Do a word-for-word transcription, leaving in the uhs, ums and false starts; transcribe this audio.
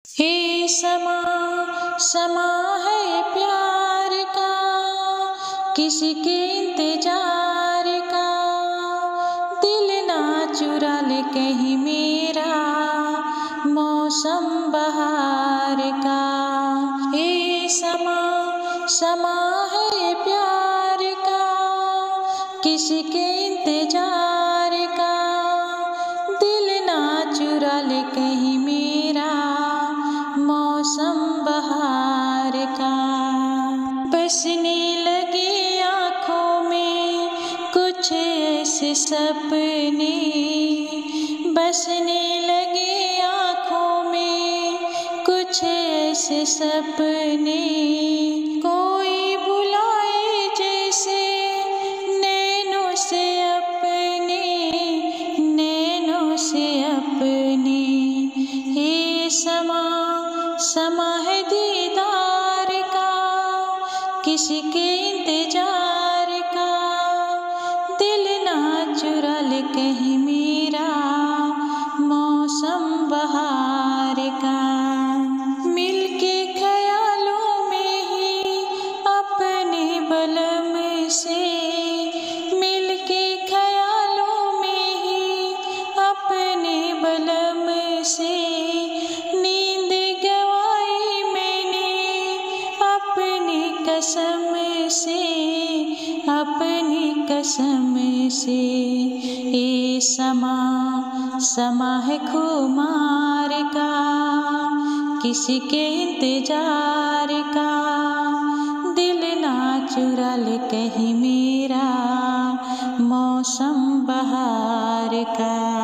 हे समा समा है प्यार का, किसके इंतजार का, दिल ना चुरा ले कहीं मेरा मौसम बहार का। हे समा समा है प्यार का, किसके इंतजार का, दिल ना चुरा ले कहीं मेरा मौसम बहार का। बसने लगे आँखों में कुछ ऐसे सपने, बसने लगे आँखों में कुछ ऐसे सपने, कोई बुलाए जैसे नैनों से अपने, नैनों से अपने। हे समा समा है दीदार का, किसके इंतजार का, दिल ना चुरा ले कहीं मेरा मौसम बहार का। मिलके ख्यालों में ही अपने बलम से, मिलके ख्यालों में ही अपने बलम से, नींद गवाई मैंने अपनी कसम से, अपनी कसम से। ये समा समा है खुमार का, किसके इंतजार का, दिल ना चुरा ले कहीं मेरा मौसम बहार का।